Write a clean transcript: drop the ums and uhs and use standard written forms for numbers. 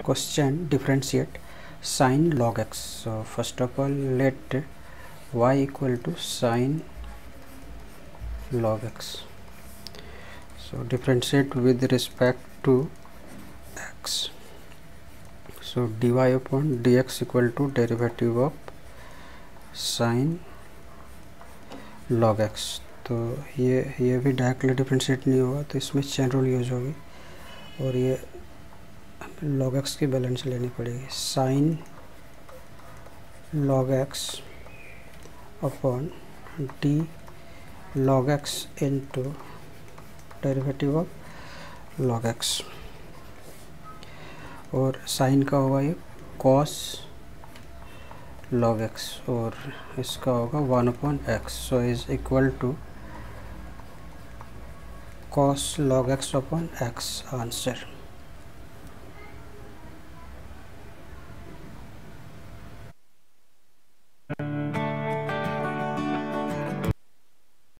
question differentiate sin log x. So first of all, let y equal to sin log x. So differentiate with respect to x. So dy upon dx equal to derivative of sin log x. तो ये भी directly differentiate नहीं होगा, तो इसमें chain rule use होगी और ये log x की बैलेंस लेनी पड़ेगी. Sine log x upon d log x into derivative of log x, और साइन का होगा ये cos log x और इसका होगा 1/x. So is equal to cos log x upon x answer.